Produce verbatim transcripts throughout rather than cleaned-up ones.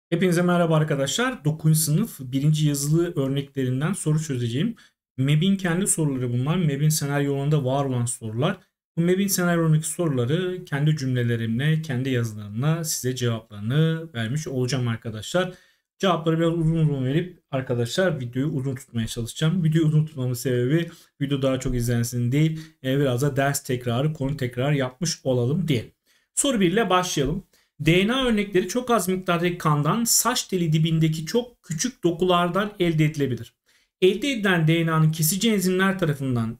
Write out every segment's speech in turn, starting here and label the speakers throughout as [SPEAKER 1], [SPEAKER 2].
[SPEAKER 1] Hepinize merhaba arkadaşlar. dokuzuncu sınıf birinci yazılı örneklerinden soru çözeceğim. M E B'in kendi soruları bunlar. M E B'in senaryolarında var olan sorular. Bu M E B'in senaryolarındaki soruları kendi cümlelerimle, kendi yazılarımla size cevaplarını vermiş olacağım arkadaşlar. Cevapları biraz uzun uzun verip arkadaşlar videoyu uzun tutmaya çalışacağım. Videoyu uzun tutmamın sebebi video daha çok izlensin değil, e, biraz da ders tekrarı, konu tekrar yapmış olalım diye. Soru bir ile başlayalım. D N A örnekleri çok az miktardaki kandan saç teli dibindeki çok küçük dokulardan elde edilebilir. Elde edilen D N A'nın kesici enzimler tarafından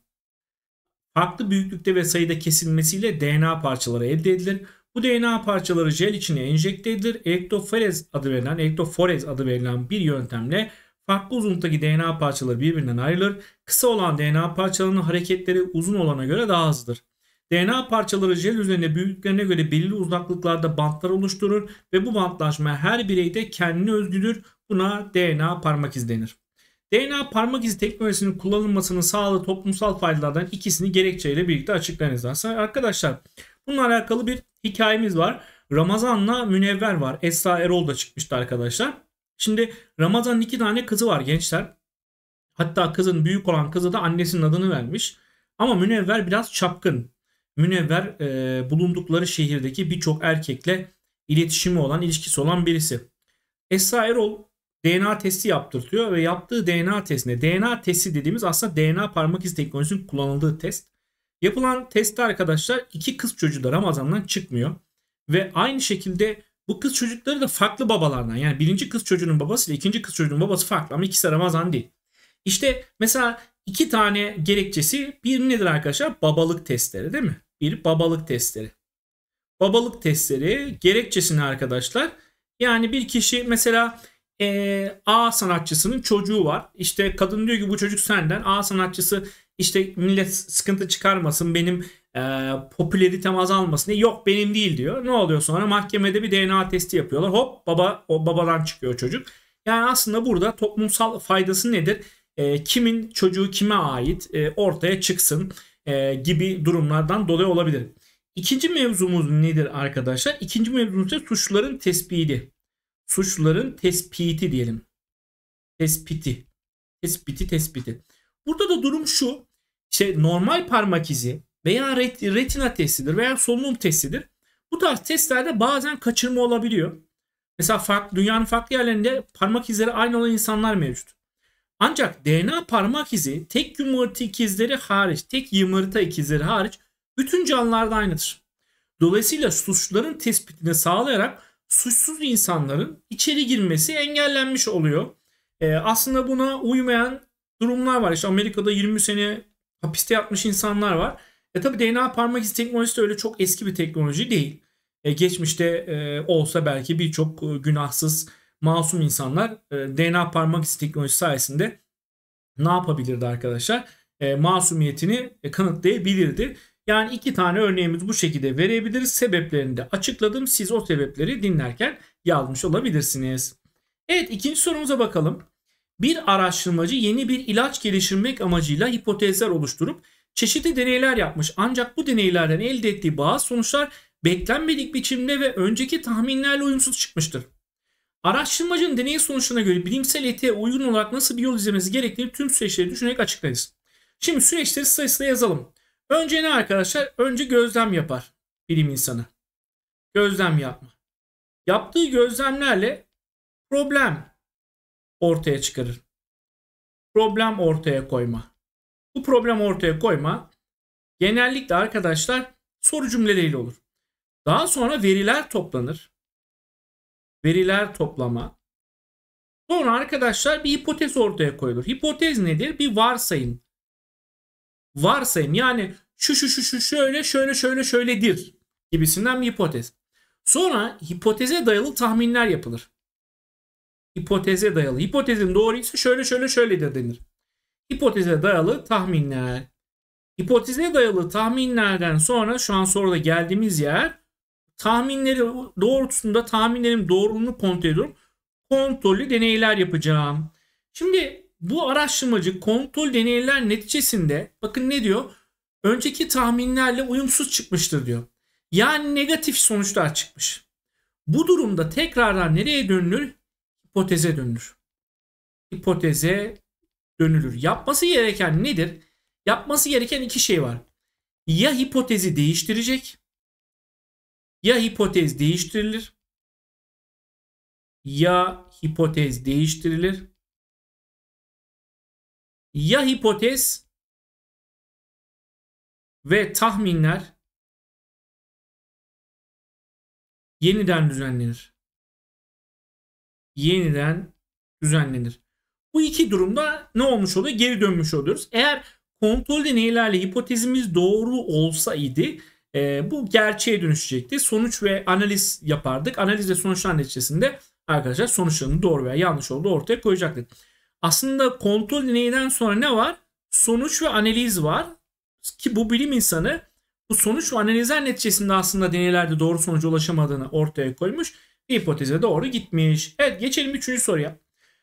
[SPEAKER 1] farklı büyüklükte ve sayıda kesilmesiyle D N A parçaları elde edilir. Bu D N A parçaları jel içine enjekte edilir. Elektroforez adı verilen, elektroforez adı verilen bir yöntemle farklı uzunluktaki D N A parçaları birbirinden ayrılır. Kısa olan D N A parçalarının hareketleri uzun olana göre daha hızlıdır. D N A parçaları jel üzerinde büyüklüklerine göre belirli uzaklıklarda bantlar oluşturur ve bu bantlaşma her bireyde kendine özgüdür. Buna D N A parmak izi denir. D N A parmak izi teknolojisinin kullanılmasının sağladığı toplumsal faydalardan ikisini gerekçeyle birlikte açıklayınız. Aslında arkadaşlar bununla alakalı bir hikayemiz var. Ramazan'la Münevver var. Esra Erol da çıkmıştı arkadaşlar. Şimdi Ramazan'ın iki tane kızı var gençler. Hatta kızın büyük olan kızı da annesinin adını vermiş. Ama Münevver biraz çapkın. Münevver e, bulundukları şehirdeki birçok erkekle iletişimi olan, ilişkisi olan birisi. Esra Erol D N A testi yaptırtıyor ve yaptığı D N A testine, D N A testi dediğimiz aslında D N A parmak izi teknolojisinin kullanıldığı test. Yapılan testte arkadaşlar iki kız çocuğu da Ramazan'dan çıkmıyor. Ve aynı şekilde bu kız çocukları da farklı babalardan. Yani birinci kız çocuğunun babası ile ikinci kız çocuğunun babası farklı ama ikisi de Ramazan değil. İşte mesela iki tane gerekçesi, bir nedir arkadaşlar? Babalık testleri değil mi? Bir babalık testleri. Babalık testleri gerekçesini arkadaşlar. Yani bir kişi mesela e, A sanatçısının çocuğu var. İşte kadın diyor ki bu çocuk senden. A sanatçısı işte millet sıkıntı çıkarmasın, benim e, popülaritem azalmasın diye. Yok benim değil diyor. Ne oluyor sonra? Mahkemede bir D N A testi yapıyorlar. Hop baba, o babadan çıkıyor çocuk. Yani aslında burada toplumsal faydası nedir? E, kimin çocuğu kime ait e, ortaya çıksın e, gibi durumlardan dolayı olabilir. İkinci mevzumuz nedir arkadaşlar? İkinci mevzumuz ise suçluların tespiti. Suçluların tespiti diyelim. Tespiti. Tespiti, tespiti. Burada da durum şu. İşte normal parmak izi veya retina testidir veya solunum testidir. Bu tarz testlerde bazen kaçırma olabiliyor. Mesela farklı, dünyanın farklı yerlerinde parmak izleri aynı olan insanlar mevcut. Ancak D N A parmak izi tek yumurta ikizleri hariç, tek yumurta ikizleri hariç bütün canlılarda aynıdır. Dolayısıyla suçluların tespitini sağlayarak suçsuz insanların içeri girmesi engellenmiş oluyor. Ee, aslında buna uymayan durumlar var. İşte Amerika'da yirmi sene hapiste yatmış insanlar var. E tabi D N A parmak izi teknolojisi de öyle çok eski bir teknoloji değil. E, geçmişte e, olsa belki birçok e, günahsız, masum insanlar e, D N A parmak izi teknolojisi sayesinde ne yapabilirdi arkadaşlar? E, masumiyetini e, kanıtlayabilirdi. Yani iki tane örneğimiz bu şekilde verebiliriz. Sebeplerini de açıkladım. Siz o sebepleri dinlerken yazmış olabilirsiniz. Evet, ikinci sorumuza bakalım. Bir araştırmacı yeni bir ilaç geliştirmek amacıyla hipotezler oluşturup çeşitli deneyler yapmış. Ancak bu deneylerden elde ettiği bazı sonuçlar beklenmedik biçimde ve önceki tahminlerle uyumsuz çıkmıştır. Araştırmacının deney sonuçlarına göre bilimsel etiğe uygun olarak nasıl bir yol izlemesi gerektiğini tüm süreçleri düşünerek açıklayınız. Şimdi süreçleri sırasıyla yazalım. Önce ne arkadaşlar? Önce gözlem yapar bilim insanı. Gözlem yapma. Yaptığı gözlemlerle problem ortaya çıkarır. Problem ortaya koyma. Bu problem ortaya koyma genellikle arkadaşlar soru cümleleriyle olur. Daha sonra veriler toplanır. Veriler toplama. Sonra arkadaşlar bir hipotez ortaya koyulur. Hipotez nedir? Bir varsayım. Varsayım yani şu şu şu şu şöyle şöyle şöyle şöyledir gibisinden bir hipotez. Sonra hipoteze dayalı tahminler yapılır. Hipoteze dayalı. Hipotezin doğruysa şöyle şöyle şöyledir denir. Hipoteze dayalı tahminler. Hipoteze dayalı tahminlerden sonra şu an soruda geldiğimiz yer, tahminleri doğrultusunda tahminlerin doğruluğunu kontrol ediyorum. Kontrollü deneyler yapacağım. Şimdi bu araştırmacı kontrol deneyler neticesinde bakın ne diyor? Önceki tahminlerle uyumsuz çıkmıştır diyor. Yani negatif sonuçlar çıkmış. Bu durumda tekrardan nereye dönülür? Hipoteze dönülür. Hipoteze dönülür. Yapması gereken nedir? Yapması gereken iki şey var. Ya hipotezi değiştirecek, ya hipotez değiştirilir, ya hipotez değiştirilir, ya hipotez ve tahminler yeniden düzenlenir. Yeniden düzenlenir. Bu iki durumda ne olmuş oluyor? Geri dönmüş oluyoruz. Eğer kontrol deneylerle hipotezimiz doğru olsaydı e, bu gerçeğe dönüşecekti. Sonuç ve analiz yapardık. Analiz ve sonuçlar neticesinde arkadaşlar sonuçlarının doğru veya yanlış olduğu ortaya koyacaktık. Aslında kontrol deneyinden sonra ne var? Sonuç ve analiz var. Ki bu bilim insanı bu sonuç ve analizler neticesinde aslında deneylerde doğru sonuca ulaşamadığını ortaya koymuş. Hipoteze doğru gitmiş. Evet, geçelim üçüncü soruya.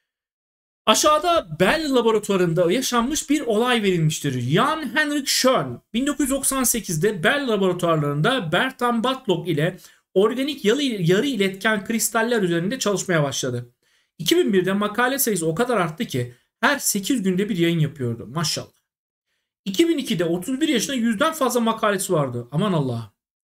[SPEAKER 1] Aşağıda Bell laboratuvarında yaşanmış bir olay verilmiştir. Jan Henrik Schön bin dokuz yüz doksan sekizde Bell laboratuvarlarında Bertram Batlock ile organik yarı, yarı iletken kristaller üzerinde çalışmaya başladı. iki bin birde makale sayısı o kadar arttı ki her sekiz günde bir yayın yapıyordu. Maşallah. iki bin ikide otuz bir yaşında yüzden fazla makalesi vardı. Aman Allah'ım.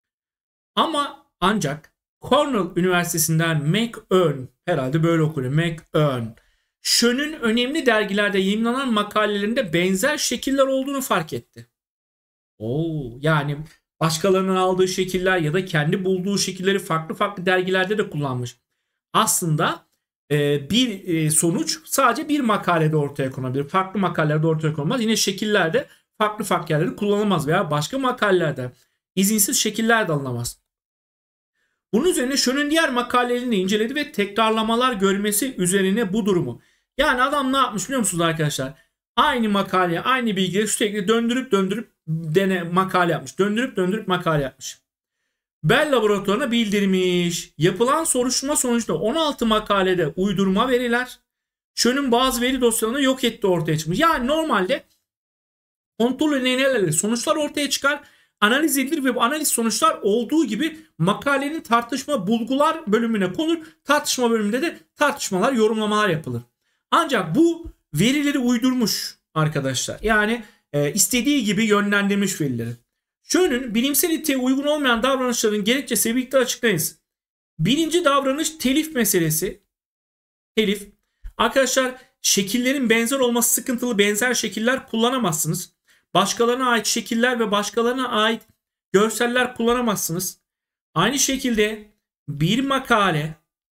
[SPEAKER 1] Ama ancak Cornell Üniversitesi'nden McEwen, herhalde böyle okunuyor, McEwen, Schön'ün önemli dergilerde yayımlanan makalelerinde benzer şekiller olduğunu fark etti. Oo, yani başkalarının aldığı şekiller ya da kendi bulduğu şekilleri farklı farklı dergilerde de kullanmış. Aslında e, bir e, sonuç sadece bir makalede ortaya konabilir. Farklı makalelerde ortaya konulmaz. Yine şekillerde farklı farklı yerlerde kullanılmaz veya başka makalelerde izinsiz şekiller de alınamaz. Bunun üzerine Schön'ün diğer makalelerini inceledi ve tekrarlamalar görmesi üzerine bu durumu. Yani adam ne yapmış biliyor musunuz arkadaşlar? Aynı makaleye, aynı bilgileri sürekli döndürüp döndürüp dene makale yapmış. Döndürüp döndürüp makale yapmış. Bell laboratuvarına bildirmiş. Yapılan soruşturma sonucunda on altı makalede uydurma veriler, Schön'ün bazı veri dosyalarını yok etti ortaya çıkmış. Yani normalde kontrol deneylerle sonuçlar ortaya çıkar, analiz edilir ve bu analiz sonuçlar olduğu gibi makalenin tartışma bulgular bölümüne konur. Tartışma bölümünde de tartışmalar, yorumlamalar yapılır. Ancak bu verileri uydurmuş arkadaşlar. Yani e, istediği gibi yönlendirmiş verileri. Schön'ün bilimseliteye uygun olmayan davranışların gerekçesi birlikte açıklayınız. Birinci davranış telif meselesi. Telif. Arkadaşlar şekillerin benzer olması sıkıntılı, benzer şekiller kullanamazsınız. Başkalarına ait şekiller ve başkalarına ait görseller kullanamazsınız. Aynı şekilde bir makale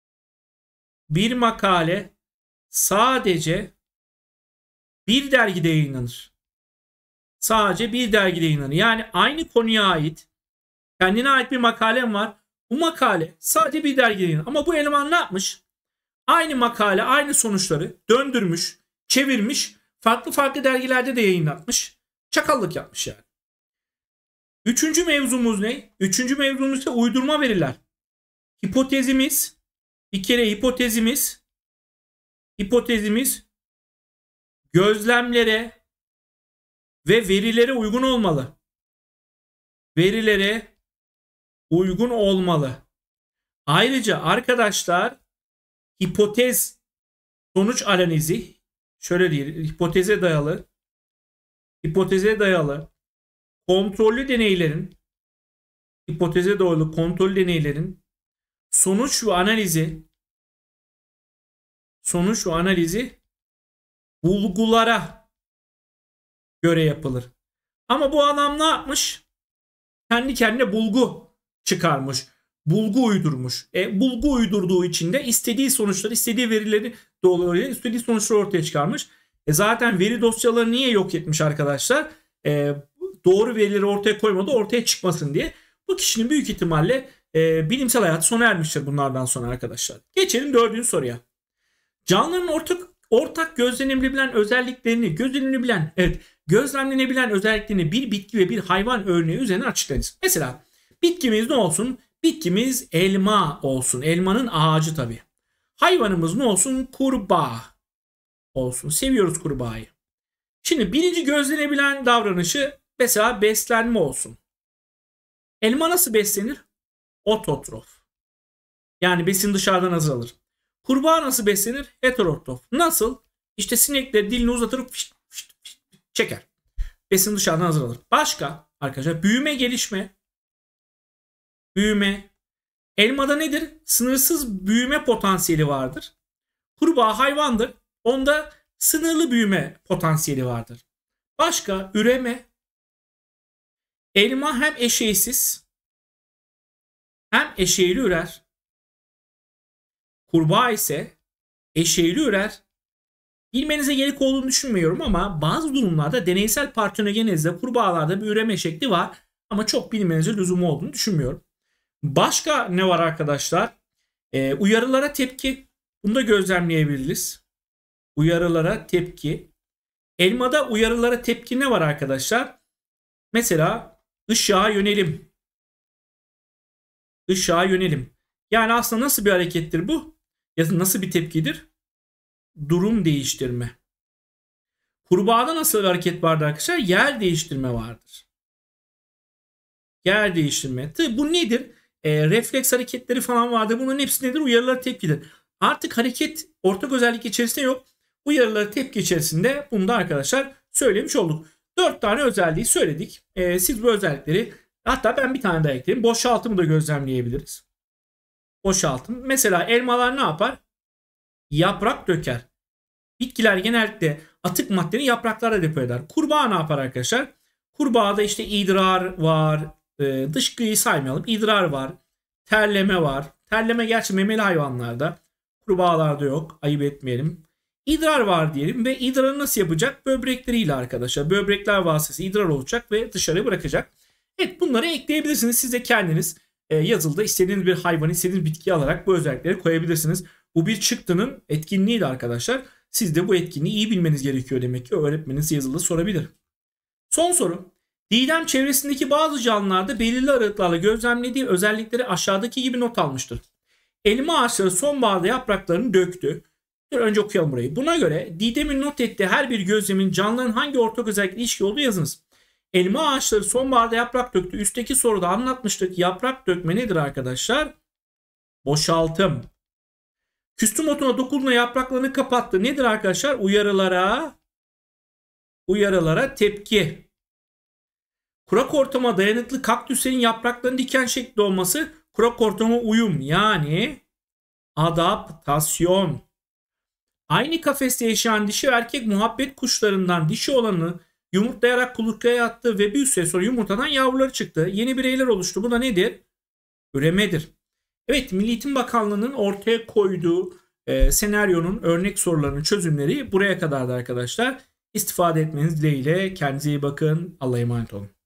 [SPEAKER 1] bir makale sadece bir dergide yayınlanır. Sadece bir dergide yayınlanır. Yani aynı konuya ait, kendine ait bir makalem var. Bu makale sadece bir dergide yayınlanır. Ama bu eleman ne yapmış? Aynı makale, aynı sonuçları döndürmüş, çevirmiş, farklı farklı dergilerde de yayınlatmış. Çakallık yapmış yani. Üçüncü mevzumuz ne? Üçüncü mevzumuz ise uydurma veriler. Hipotezimiz, bir kere hipotezimiz, hipotezimiz gözlemlere ve verilere uygun olmalı. Verilere uygun olmalı. Ayrıca arkadaşlar hipotez sonuç analizi, şöyle diyelim, hipoteze dayalı hipoteze dayalı kontrollü deneylerin hipoteze dayalı kontrollü deneylerin sonuç ve analizi sonuç ve analizi bulgulara göre yapılır. Ama bu adam ne yapmış? Kendi kendine bulgu çıkarmış. Bulgu uydurmuş. E, bulgu uydurduğu için de istediği sonuçları, istediği verileri dolayı istediği sonuçları ortaya çıkarmış. E, zaten veri dosyaları niye yok etmiş arkadaşlar? E, doğru verileri ortaya koymadı, ortaya çıkmasın diye. Bu kişinin büyük ihtimalle e, bilimsel hayatı sona ermiştir bunlardan sonra arkadaşlar. Geçelim dördüncü soruya. Canlıların ortak ortak gözlenebilen özelliklerini, gözlenebilen, evet, gözlemlenebilen özelliklerini bir bitki ve bir hayvan örneği üzerine açıklayınız. Mesela bitkimiz ne olsun? Bitkimiz elma olsun. Elmanın ağacı tabii. Hayvanımız ne olsun? Kurbağa olsun. Seviyoruz kurbağayı. Şimdi birinci gözlenebilen davranışı mesela beslenme olsun. Elma nasıl beslenir? Ototrof. Yani besin dışarıdan azalır. Kurbağa nasıl beslenir? Heterotrof. Nasıl? İşte sinekler dilini uzatır fışt, fışt, fışt, çeker. Besin dışarıdan azalır. Başka arkadaşlar büyüme gelişme. Büyüme. Elmada nedir? Sınırsız büyüme potansiyeli vardır. Kurbağa hayvandır. Onda sınırlı büyüme potansiyeli vardır. Başka üreme. Elma hem eşeğsiz hem eşeğli ürer. Kurbağa ise eşeğli ürer. Bilmenize gerek olduğunu düşünmüyorum ama bazı durumlarda deneysel partenogenezde kurbağalarda bir üreme şekli var. Ama çok bilmenize lüzumu olduğunu düşünmüyorum. Başka ne var arkadaşlar? Ee, uyarılara tepki. Bunu da gözlemleyebiliriz. Uyarılara tepki. Elmada uyarılara tepki ne var arkadaşlar? Mesela ışığa yönelim. Işığa yönelim. Yani aslında nasıl bir harekettir bu? Ya da nasıl bir tepkidir? Durum değiştirme. Kurbağada nasıl bir hareket vardır arkadaşlar? Yer değiştirme vardır. Yer değiştirme. Tabii bu nedir? E, refleks hareketleri falan vardır. Bunların hepsi nedir? Uyarılara tepkidir. Artık hareket ortak özellik içerisinde yok. Uyarılara tepki içerisinde bunu da arkadaşlar söylemiş olduk. Dört tane özelliği söyledik. E, siz bu özellikleri, hatta ben bir tane daha ekleyeyim. Boşaltımı da gözlemleyebiliriz. Boşaltım. Mesela elmalar ne yapar? Yaprak döker. Bitkiler genellikle atık maddeleri yapraklara depo eder. Kurbağa ne yapar arkadaşlar? Kurbağada işte idrar var. E, dışkıyı saymayalım. İdrar var. Terleme var. Terleme gerçi memeli hayvanlarda. Kurbağalarda yok. Ayıp etmeyelim. İdrar var diyelim ve idrarı nasıl yapacak? Böbrekleriyle arkadaşlar. Böbrekler vasıtasıyla idrar olacak ve dışarı bırakacak. Evet, bunları ekleyebilirsiniz. Siz de kendiniz e, yazılıda istediğiniz bir hayvanı, istediğiniz bitkiyi alarak bu özellikleri koyabilirsiniz. Bu bir çıktının etkinliğiydi arkadaşlar. Siz de bu etkinliği iyi bilmeniz gerekiyor demek ki. Öğretmeniniz yazılıda sorabilir. Son soru. Didem çevresindeki bazı canlılarda belirli aralıklarla gözlemlediği özellikleri aşağıdaki gibi not almıştır. Elma ağaçları sonbaharda yapraklarını döktü. Dur, önce okuyalım burayı. Buna göre Didem'in not ettiği her bir gözlemin canlıların hangi ortak özellikle ilişki olduğu yazınız. Elma ağaçları sonbaharda yaprak döktü. Üstteki soruda anlatmıştık. Yaprak dökme nedir arkadaşlar? Boşaltım. Küstüm otuna dokunduğunda yapraklarını kapattı. Nedir arkadaşlar? Uyarılara uyarılara tepki. Kurak ortama dayanıklı kaktüslerin yapraklarının diken şekli olması kurak ortama uyum, yani adaptasyon. Aynı kafeste yaşayan dişi ve erkek muhabbet kuşlarından dişi olanı yumurtlayarak kuluçkaya attı ve bir süre sonra yumurtadan yavruları çıktı. Yeni bireyler oluştu. Bu da nedir? Üremedir. Evet, Milli Eğitim Bakanlığı'nın ortaya koyduğu e, senaryonun örnek sorularının çözümleri buraya kadardı arkadaşlar. İstifade etmeniz dileğiyle. Kendinize iyi bakın. Allah'a emanet olun.